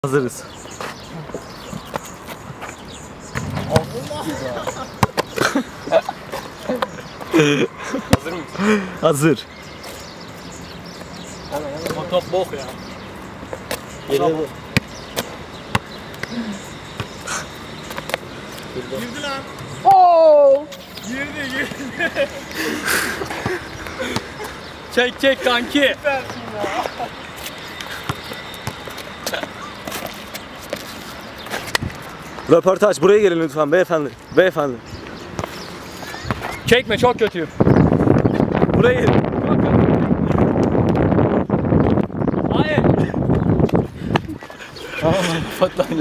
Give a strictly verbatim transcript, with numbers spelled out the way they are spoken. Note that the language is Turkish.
Hazırız. Hazır mısın? Hazır. Ama top bok ya. Geliyor bu. Girdi lan. Oo! Girdi girdi. Çek çek kanki. Röportaj, buraya gelin lütfen beyefendi. Beyefendi. Çekme, çok kötüyüm. Buraya gelin. Hayır.